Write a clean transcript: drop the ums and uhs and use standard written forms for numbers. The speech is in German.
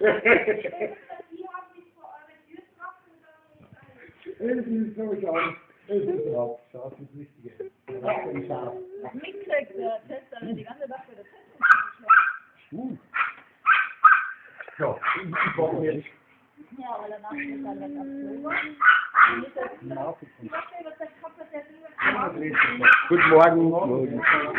Es ist so scharf. Es ist scharf. Scharf ist das Wichtige. Scharf. Mitkriegt der Tester, die ganze Nacht für das So, ich brauche jetzt. Ja, aber danach ist er dann Guten Morgen.